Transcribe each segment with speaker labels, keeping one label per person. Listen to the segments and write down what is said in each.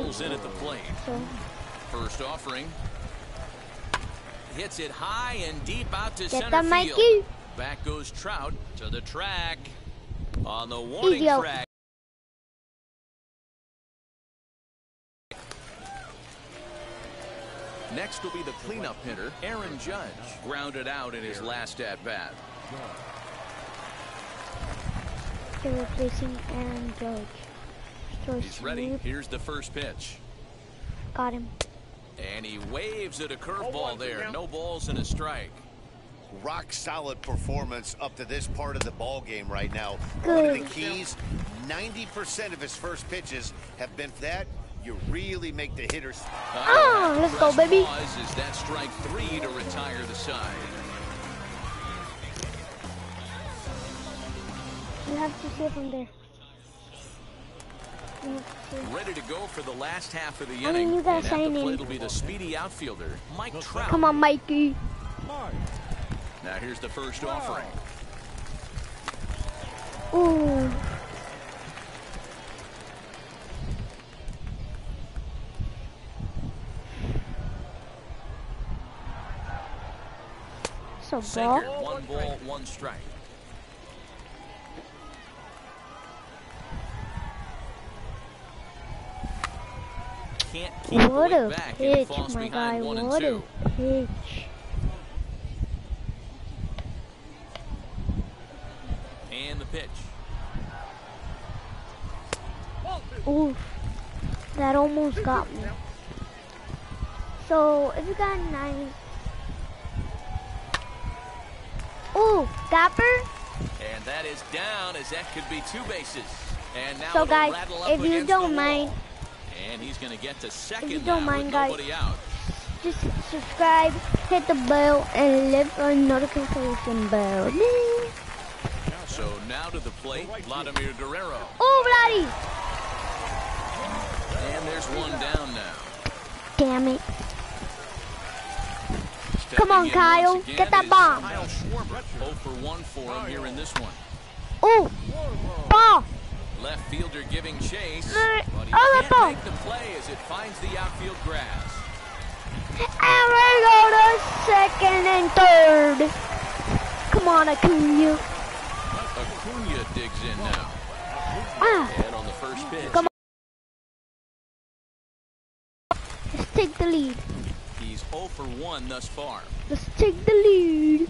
Speaker 1: pulls in at the plate. First offering. Hits it high and deep out to center field. Back goes Trout to the track. On the warning track. Next will be the cleanup hitter, Aaron Judge. Grounded out in his last at-bat.
Speaker 2: They're replacing Aaron Judge.
Speaker 1: He's ready. Here's the first pitch.
Speaker 2: Got him.
Speaker 1: And he waves at a curveball there. No balls and a strike.
Speaker 3: Rock solid performance up to this part of the ball game right now.
Speaker 2: Good.
Speaker 3: One of the keys, 90% of his first pitches have been that. You really make the hitters.
Speaker 2: Let's go, baby.
Speaker 1: Is that strike 3 to retire the side?
Speaker 2: You have to see it from there.
Speaker 1: Ready to go for the last half of the inning.
Speaker 2: I mean, you guys
Speaker 1: and at the
Speaker 2: signing.
Speaker 1: plate will be the speedy outfielder, Mike Trout.
Speaker 2: Come on, Mikey.
Speaker 1: Now here's the first offering.
Speaker 2: Ooh. So
Speaker 1: Sinker, 1 ball, 1 strike. Can't keep
Speaker 2: What
Speaker 1: it
Speaker 2: a
Speaker 1: back
Speaker 2: pitch,
Speaker 1: and falls
Speaker 2: my guy.
Speaker 1: behind 1 and
Speaker 2: What
Speaker 1: 2.
Speaker 2: a pitch.
Speaker 1: And the pitch.
Speaker 2: Oof. That almost got me. So, if you got 9. Ooh, Gapper.
Speaker 1: And that is down, as that could be 2 bases. And now
Speaker 2: So,
Speaker 1: it'll
Speaker 2: guys,
Speaker 1: rattle up
Speaker 2: if you
Speaker 1: against
Speaker 2: don't
Speaker 1: the
Speaker 2: mind,
Speaker 1: wall. And he's going to get to second
Speaker 2: if you don't
Speaker 1: now
Speaker 2: mind,
Speaker 1: with
Speaker 2: guys,
Speaker 1: nobody out.
Speaker 2: just subscribe, hit the bell, and leave a notification bell.
Speaker 1: So now to the plate, Vladimir Guerrero.
Speaker 2: Oh, Vladdy!
Speaker 1: And there's 1 down now.
Speaker 2: Damn it.
Speaker 1: Stepping
Speaker 2: Come on,
Speaker 1: in
Speaker 2: Kyle.
Speaker 1: once again
Speaker 2: Get that
Speaker 1: is
Speaker 2: bomb.
Speaker 1: Kyle Schwarber. 0 for 1 for him here in this one.
Speaker 2: Oh, ball.
Speaker 1: Left fielder giving chase,
Speaker 2: Oh,
Speaker 1: but he
Speaker 2: that
Speaker 1: can't
Speaker 2: ball.
Speaker 1: make the play as it finds the outfield grass.
Speaker 2: And we go to second and third. Come on, Acuna.
Speaker 1: Acuna digs in now. And on the first pitch,
Speaker 2: Come on. Let's take the lead.
Speaker 1: he's 0 for 1 thus far.
Speaker 2: Let's take the lead.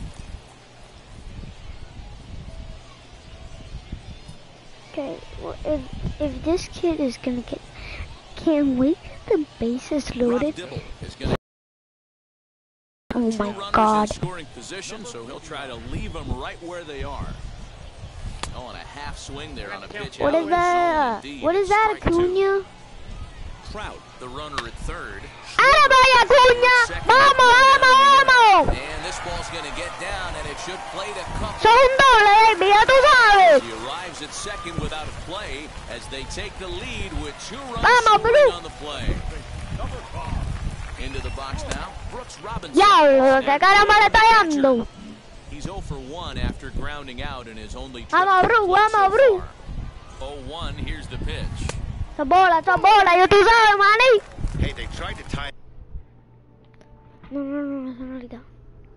Speaker 2: Okay, well, if this kid is gonna get, can we get the bases
Speaker 1: Rob
Speaker 2: loaded?
Speaker 1: Dibble is going to
Speaker 2: Oh
Speaker 1: 2
Speaker 2: my
Speaker 1: runners
Speaker 2: God!
Speaker 1: in scoring position, so he'll try to leave them right where they are. Oh, and a half swing there on a pitch.
Speaker 2: What
Speaker 1: out
Speaker 2: is
Speaker 1: in
Speaker 2: that?
Speaker 1: zone indeed.
Speaker 2: What is that,
Speaker 1: Strike 2.
Speaker 2: Acuna?
Speaker 1: Trout, the runner at third.
Speaker 2: ¡Ahora vaya, Acuna! ¡Vamos, vamos, vamos!
Speaker 1: And this ball's going to get down, and it should play to Cup.
Speaker 2: ¡Son un doble, baby! ¡Ya tú sabes!
Speaker 1: He arrives at second without a play as they take the lead with 2 runs
Speaker 2: Vamos,
Speaker 1: scoring
Speaker 2: Blue.
Speaker 1: on the play. Into the box now, Brooks Robinson.
Speaker 2: ¡Diablo! ¡Qué caramba le está dando!
Speaker 1: He's 0 for 1 after grounding out in his only trip
Speaker 2: Vamos,
Speaker 1: to the
Speaker 2: Bru,
Speaker 1: plate
Speaker 2: vamos,
Speaker 1: so
Speaker 2: Bru.
Speaker 1: far. 0-1, here's the pitch.
Speaker 2: ¡Esa bola, ya tú sabes, maní!
Speaker 3: Hey, they tried to tie.
Speaker 2: No, no, no, eso no ahorita.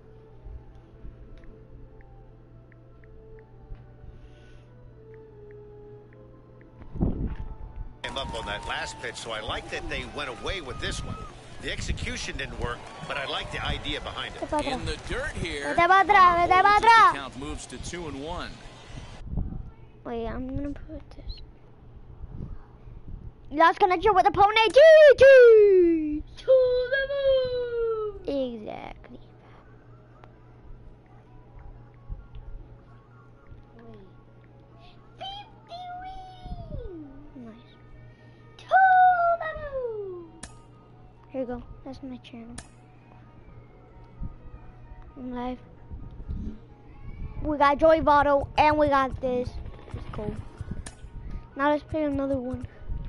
Speaker 3: Him up on that last pitch, so I like that they went away with this one. The execution didn't work, but I like the idea behind it.
Speaker 2: Vete para
Speaker 1: In
Speaker 2: atrás.
Speaker 1: the dirt here.
Speaker 2: Vete para atrás, vete para
Speaker 1: Holds as the
Speaker 2: atrás.
Speaker 1: count moves to 2-1.
Speaker 2: Wait, I'm gonna put this. Lost connection with the pony. GG! To the moon! Exactly. Wait. 50 wins! Nice. To the moon! Here you go. That's my channel. I'm live. We got Joey Votto and we got this. It's cool. Now let's play another one.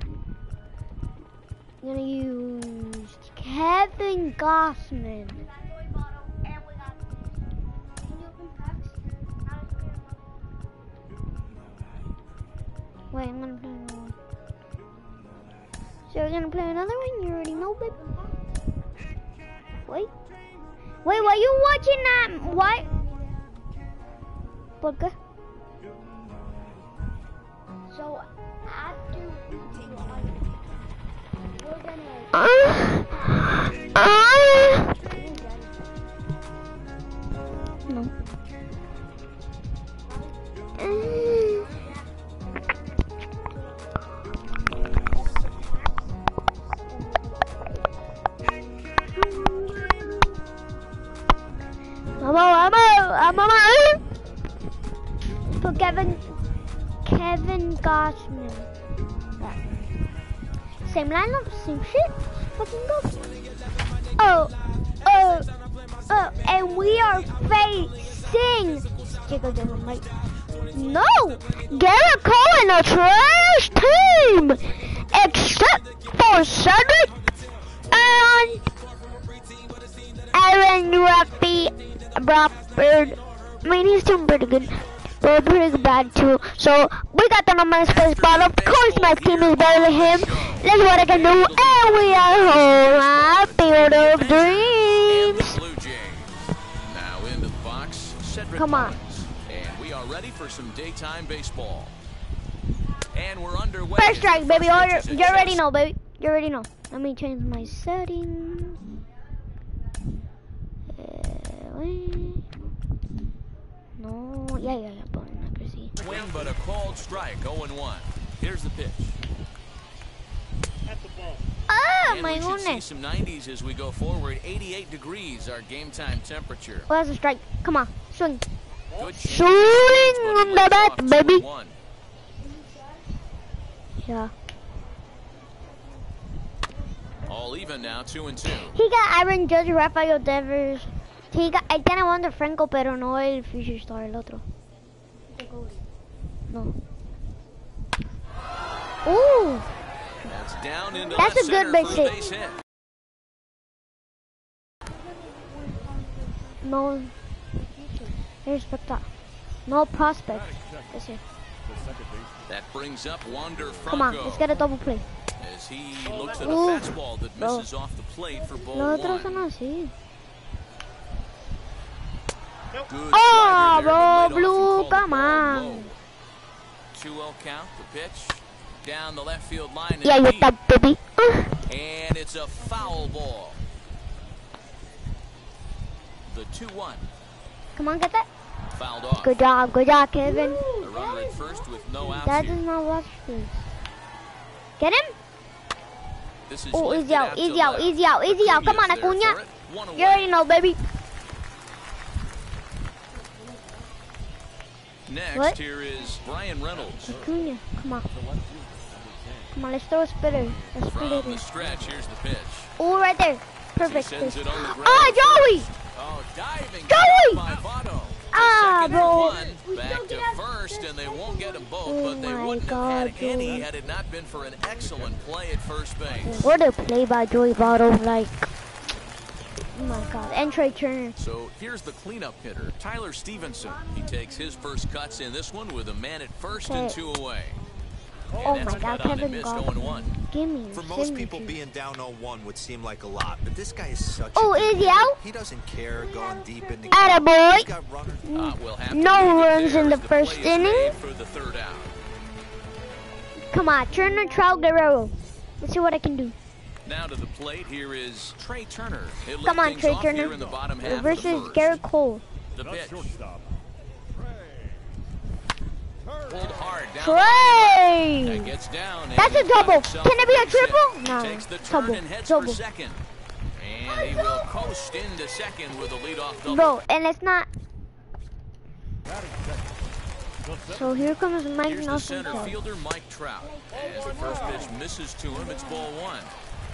Speaker 2: I'm gonna use Kevin Gossman. Wait, I'm gonna play another one. So You're gonna play another one? You already know, babe. Wait, why you watching that? Why? ¿Por qué? So after we're gonna no. Vamos. For Kevin Gossman. Same lineup, same shit. Fucking go. Oh, and we are facing Jiggle Jiggle, right? No! Garrett Cole a trash team! Except for Cedric and Aaron Rockford. I mean, he's doing pretty good. But pretty bad too. So we got the number 1 space, but of course my team is better than him. That's what I can do, and we are home at Field of Dreams.
Speaker 1: Now into the box, Cedric
Speaker 2: Come on.
Speaker 1: And we are ready for some daytime baseball. And we're underway.
Speaker 2: First strike, baby. You already know, baby. You already know. Let me change my settings. No, yeah, but I can see.
Speaker 1: Swing, but a called strike, 0-1. Here's the pitch.
Speaker 3: At the ball.
Speaker 2: Oh,
Speaker 1: And
Speaker 2: my
Speaker 1: we should see
Speaker 2: goodness.
Speaker 1: some 90s as we go forward. 88 degrees, our game time temperature.
Speaker 2: Oh, that's a strike. Come on, swing.
Speaker 1: Good
Speaker 2: Swing on the bat, baby.
Speaker 1: 2-1.
Speaker 2: Yeah.
Speaker 1: All even now, 2-2.
Speaker 2: He got Aaron Judge, Rafael Devers. Él tiene Wander Franco, pero no el Future Star, el otro. No. Ooh,
Speaker 1: That's down into
Speaker 2: That's
Speaker 1: left
Speaker 2: a good
Speaker 1: center
Speaker 2: base
Speaker 1: for a
Speaker 2: hit.
Speaker 1: base hit.
Speaker 2: no. No prospect. This here.
Speaker 1: That brings up Wander Franco.
Speaker 2: Come on, let's get a double play.
Speaker 1: As he looks at a
Speaker 2: Ooh.
Speaker 1: fastball that
Speaker 2: Bro.
Speaker 1: misses off the plate for ball
Speaker 2: Los otros son
Speaker 1: one.
Speaker 2: así.
Speaker 1: Good
Speaker 2: Oh,
Speaker 1: slider there, but
Speaker 2: bro,
Speaker 1: laid off and
Speaker 2: blue,
Speaker 1: called the
Speaker 2: come
Speaker 1: ball
Speaker 2: on.
Speaker 1: low. 2-0 count, the pitch down the left field line and
Speaker 2: Yeah, you
Speaker 1: deep.
Speaker 2: that baby.
Speaker 1: And it's a foul ball. The 2-1
Speaker 2: Come on, get that.
Speaker 1: fouled off.
Speaker 2: Good job, Kevin.
Speaker 1: A runner at first with no outs
Speaker 2: That
Speaker 1: here.
Speaker 2: does not watch this. Get him?
Speaker 1: This is
Speaker 2: Oh,
Speaker 1: lifted
Speaker 2: easy out,
Speaker 1: to
Speaker 2: easy out,
Speaker 1: left.
Speaker 2: easy out, easy out. Come on,
Speaker 1: Acuña's there
Speaker 2: Acuña.
Speaker 1: for it. One
Speaker 2: You
Speaker 1: away.
Speaker 2: already know, baby.
Speaker 1: Next,
Speaker 2: What?
Speaker 1: here is Brian Reynolds.
Speaker 2: Acuña, come on. Come on, let's throw a spitter. A
Speaker 1: From
Speaker 2: spitter.
Speaker 1: the stretch, here's the pitch.
Speaker 2: Oh, right there.
Speaker 1: He
Speaker 2: Perfect.
Speaker 1: sends it on the ground.
Speaker 2: Ah, Joey!
Speaker 1: Oh, diving
Speaker 2: Joey!
Speaker 1: by Votto.
Speaker 2: Ah,
Speaker 1: Second
Speaker 2: bro.
Speaker 1: for one, back to first, and they won't get them both,
Speaker 2: Oh
Speaker 1: but they
Speaker 2: my
Speaker 1: wouldn't
Speaker 2: God,
Speaker 1: have had any
Speaker 2: Joey.
Speaker 1: had it not been for an excellent play at first base.
Speaker 2: What a play by Joey Votto, like. Oh my God. And Trey Turner.
Speaker 1: So here's the cleanup hitter, Tyler Stevenson. He takes his first cuts in this one with a man at first and
Speaker 2: Okay.
Speaker 1: 2 away.
Speaker 2: Oh
Speaker 1: And
Speaker 2: my
Speaker 1: that's
Speaker 2: God,
Speaker 1: cut on and
Speaker 2: Kevin
Speaker 1: missed
Speaker 2: Goff.
Speaker 1: 0-1.
Speaker 2: Give me your
Speaker 4: For most people,
Speaker 2: signature.
Speaker 4: being down 0-1 would seem like a lot, but this guy is such
Speaker 2: Oh,
Speaker 4: a good
Speaker 2: is he
Speaker 4: hitter.
Speaker 2: out?
Speaker 4: He doesn't care going deep in the
Speaker 2: Attaboy.
Speaker 4: He's got runners.
Speaker 1: We'll have to
Speaker 2: No
Speaker 1: leave it
Speaker 2: runs
Speaker 1: there
Speaker 2: in the
Speaker 1: as
Speaker 2: first
Speaker 1: play is
Speaker 2: inning.
Speaker 1: made for the third out.
Speaker 2: Come on, Turner, Trout, Guerrero. Let's see what I can do.
Speaker 1: Now to the plate, here is Trey Turner. He'll
Speaker 2: Come
Speaker 1: lead
Speaker 2: on,
Speaker 1: things
Speaker 2: Trey
Speaker 1: off here
Speaker 2: Turner.
Speaker 1: in the bottom half of the
Speaker 2: Versus
Speaker 1: first.
Speaker 2: Garrett Cole.
Speaker 1: The pitch. Pulled hard down
Speaker 2: Trey!
Speaker 1: the line. That gets down. and
Speaker 2: That's a
Speaker 1: he's got
Speaker 2: double.
Speaker 1: himself
Speaker 2: Can it be a
Speaker 1: base hit.
Speaker 2: triple? No.
Speaker 1: Takes the turn
Speaker 2: Double.
Speaker 1: and heads
Speaker 2: Double.
Speaker 1: for second. And he will coast into second with a leadoff double.
Speaker 2: Bro, and it's not. So here comes Mike
Speaker 1: Here's the
Speaker 2: Nelson.
Speaker 1: center fielder, Mike Trout. As the first pitch misses to him, it's ball one.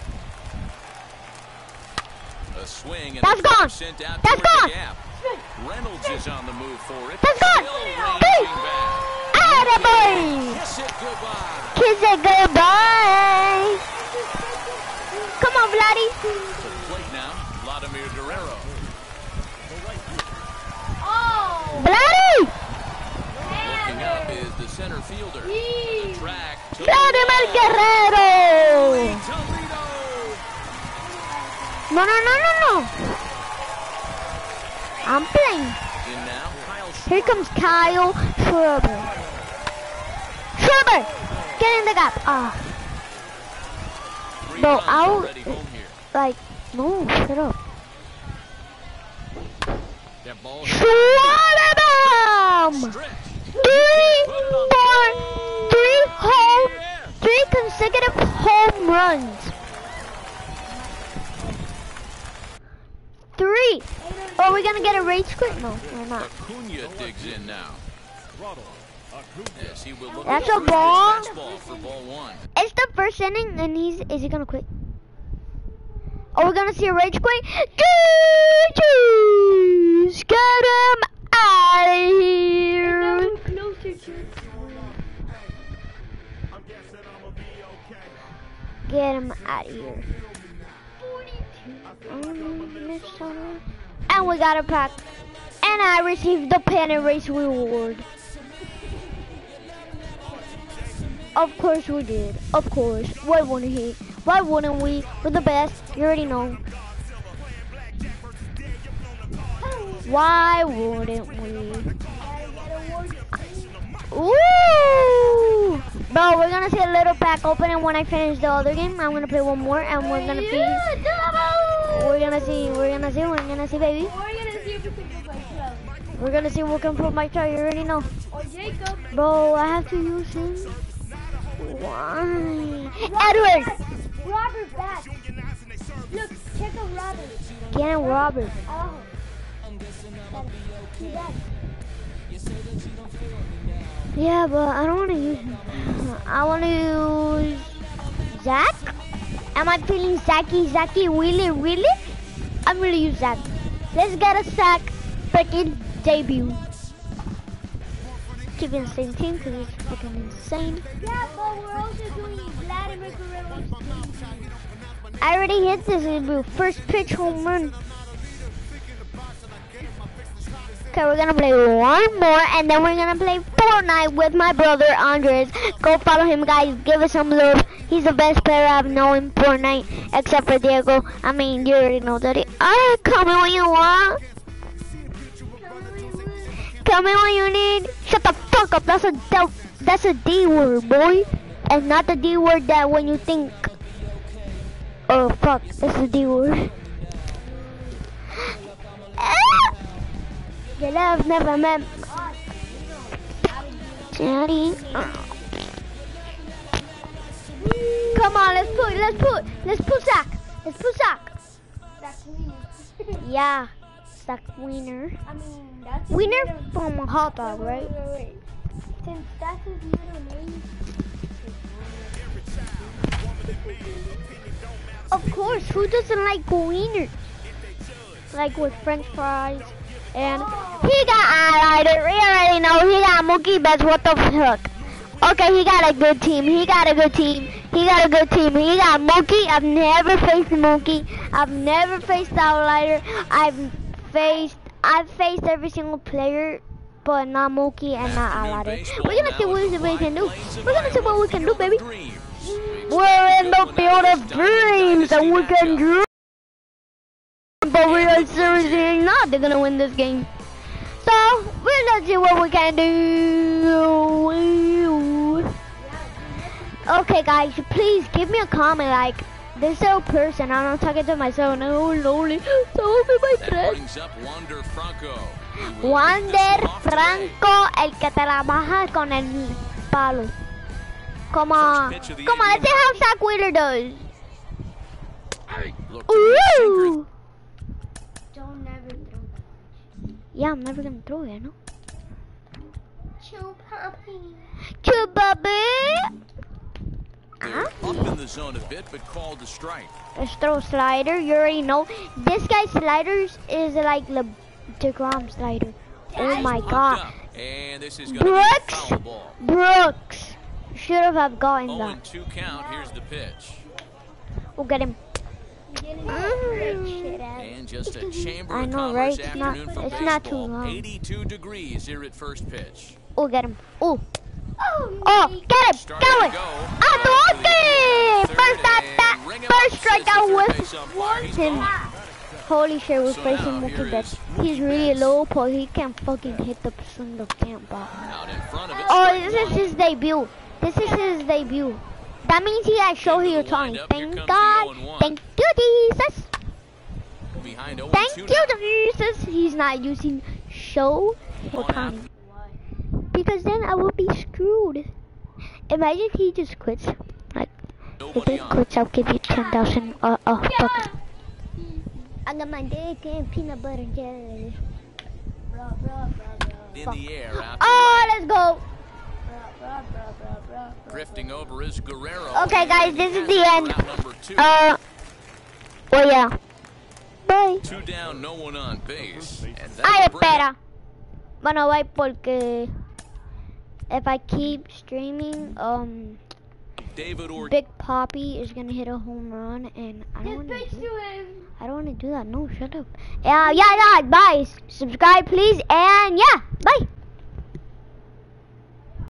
Speaker 1: A swing and
Speaker 2: That's
Speaker 1: a drive
Speaker 2: gone.
Speaker 1: sent out
Speaker 2: That's
Speaker 1: toward
Speaker 2: gone.
Speaker 1: the gap. Reynolds is on the move for it.
Speaker 2: That's gone.
Speaker 1: Still
Speaker 2: Hey.
Speaker 1: ranging back.
Speaker 2: Attaboy!
Speaker 1: Kiss it goodbye.
Speaker 2: Kiss it goodbye! Come on, Vladdy!
Speaker 1: To the plate now, Vladimir Guerrero.
Speaker 2: Vladdy!
Speaker 1: Looking up is the center fielder. The track
Speaker 2: Vladimir Guerrero! No. I'm playing. Here comes Kyle Schwarber. Get in the gap. Bro, I'll like no, shut up. Schwarber! Three consecutive home runs. 3. Are we gonna get a rage quit? No, we're not.
Speaker 1: Acuna digs in now. Yes, he will look
Speaker 2: That's a ball.
Speaker 1: For ball 1.
Speaker 2: It's the first inning, and is he gonna quit? Are we gonna see a rage quit? Jeez, get him out of here! Get him out of here. And we got a pack. And I received the pennant race reward. Of course we did. Of course. Why wouldn't he? Why wouldn't we? We're the best. You already know. Why wouldn't we? Ooh! Bro, we're gonna see a little pack open, and when I finish the other game, I'm gonna play one more, and we're gonna see. We're gonna see, baby. We're gonna see who can put my try. You already know.
Speaker 5: Or Jacob.
Speaker 2: Bro, I have to use him. Why? Edward!
Speaker 5: Robert's back. Look, check out Robert.
Speaker 2: Get him, Robert.
Speaker 5: Oh. He's back.
Speaker 2: Yeah, but I don't want to use him. I want to use Zach. Am I feeling Zachy, really? I'm gonna use Zach. Let's get a Zach freaking debut. Keeping the same team because it's fucking insane.
Speaker 5: Yeah, but we're also doing Vladimir Guerrero.
Speaker 2: I already hit this debut. First pitch home run. Okay, we're gonna play one more, and then we're gonna play Fortnite with my brother Andres. Go follow him, guys. Give us some love. He's the best player I've known in Fortnite, except for Diego. I mean, you already know that. Alright, come in when you want. Come in when you need. Shut the fuck up. That's a D word, boy, and not the D word that when you think. Oh fuck, that's the D word. Your love never meant. Daddy. Come on, let's put Zach. Let's put Zach. Yeah, Zach Wiener.
Speaker 5: I mean, that's
Speaker 2: Wiener from a hot dog, right?
Speaker 5: Wait. Since that's his middle name.
Speaker 2: Of course, who doesn't like wieners? Like with French fries. And he got highlighted. We already know he got Mookie Betts. What the fuck? Okay, he got a good team. He got Mookie. I've never faced Mookie. I've never faced Outlighter. I've faced every single player, but not Mookie and not Outlighter. We're gonna see what we can do. We're gonna see what we can do, baby. We're in the field of dreams, and we can dream. But we are seriously not gonna win this game. So we're gonna see what we can do. Okay, guys, please give me a comment. Like, this little person, I'm not talking to myself. No, lonely. So be my friend. Wander Franco, el que trabaja con el palo. Come on. Let's see how Zach Wheeler does. Ooh.
Speaker 5: Don't never throw that.
Speaker 2: Yeah, I'm never gonna throw it, no?
Speaker 5: Chew
Speaker 2: puppy.
Speaker 1: They're up in the zone a bit, but called a strike.
Speaker 2: Let's throw slider. You already know. This guy's sliders is like the DeGrom slider. Oh my god.
Speaker 1: And this is gonna be a foul ball.
Speaker 2: Brooks should have gotten
Speaker 1: 0-2
Speaker 2: that.
Speaker 1: count. Here's the pitch.
Speaker 2: We'll get him.
Speaker 1: And just a chamber
Speaker 2: I
Speaker 1: of
Speaker 2: know,
Speaker 1: commerce
Speaker 2: right?
Speaker 1: afternoon for
Speaker 2: It's
Speaker 1: baseball.
Speaker 2: not too long.
Speaker 1: 82 degrees here at first pitch.
Speaker 2: We'll get him. Oh. Oh, get him! Going! First strikeout with him. Holy shit, we're facing Mookie Betts. He's really low, but he can't fucking hit the swing of damn ball. Oh, this is his debut. This is his debut. That means he has Shohei Ohtani. Thank God. Thank you, Jesus. Thank you, Jesus. He's not using Shohei Ohtani. Because then I will be screwed. Imagine he just quits. Like, if he quits, I'll give you 10,000 bucks. I got my dick and peanut butter and jelly.
Speaker 1: In the air.
Speaker 2: Oh, let's go.
Speaker 1: Drifting over is Guerrero.
Speaker 2: Okay, guys, this is the end. Well, yeah. Bye.
Speaker 1: 2 down, no one on base.
Speaker 2: Ay, espera. Bueno, bye, porque if I keep streaming,
Speaker 1: David
Speaker 2: Big Poppy is gonna hit a home run, and I don't want to do that. No, shut up. Yeah, bye. Subscribe, please, and yeah.